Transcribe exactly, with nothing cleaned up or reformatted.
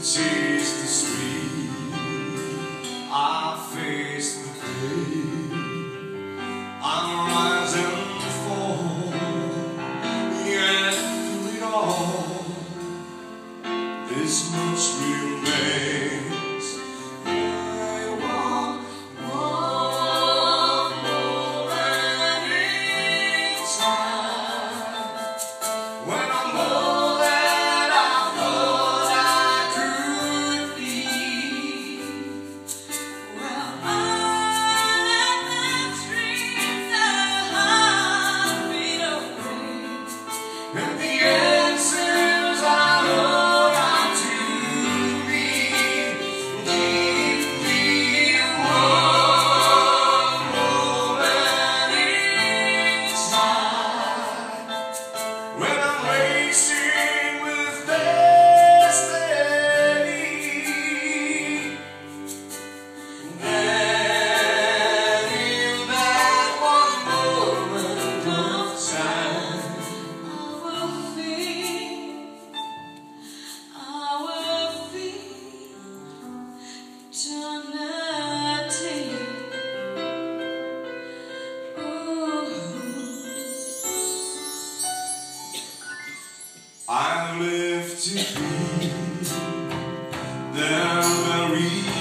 taste the sweet. I face the pain. I'm rise and fall. Yet through it all, this much remains. I want one more ending time. When I'm more than I thought I could be. Well, I let my dreams a heartbeat away, and the answers I know not to be. Give me one more ending time. When I'm racing with destiny, then in that one moment of time, I will feel, I will feel eternity. I live to be the very